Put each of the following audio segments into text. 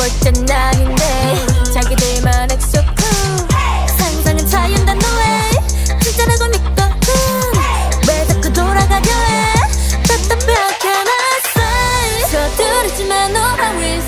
볼 땐 아닌데 자기들만 익숙해 상상은 자유한단 노래 진짜라고 믿거든 왜 자꾸 돌아가려 해 답답하게 났어 서두르지만 no worries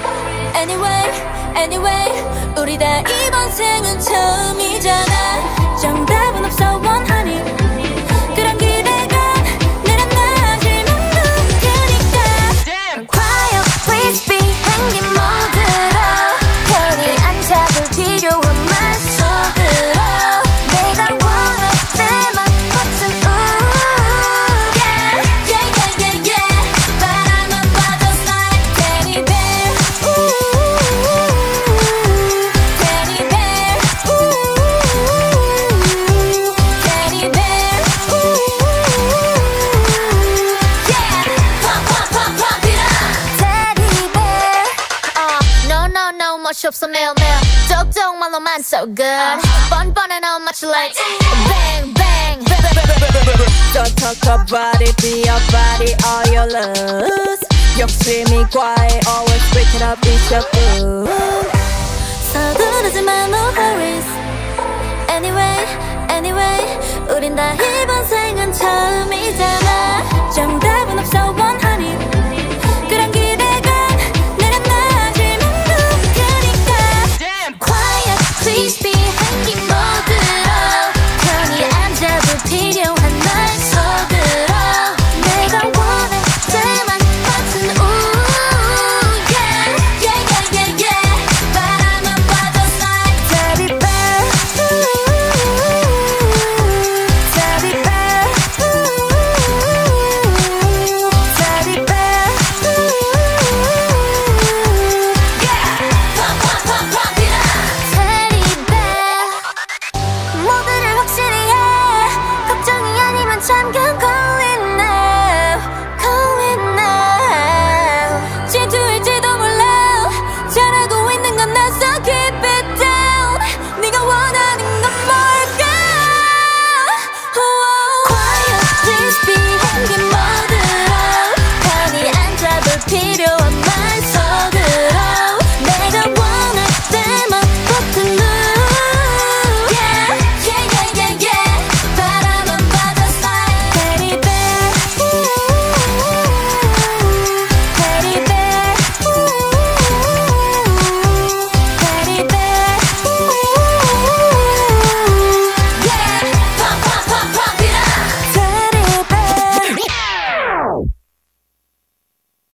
Anyway 우리 다 이번 생은 처음이잖아 정답은 없어 원하니 그런 기대가 내려놔질 맘도 크니까 Quiet please be 행긴 모드로 편히 안 잡을 필요한 말 속으로 내가 원할 때만 버튼 Yeah 바람만 봐도 like Teddy Bear Teddy Bear Teddy Bear Yeah pump it up Teddy Bear No 멋이 없어 매일매일 똑똑말로만 so good 뻔뻔해 no much like Bang bang Don't talk about it, be your body, all your lose 욕심이 과해, always break it up, it's your food 서두르지만 no hurries Anyway 우린 다 이번 생은 처음이잖아 정답은 없어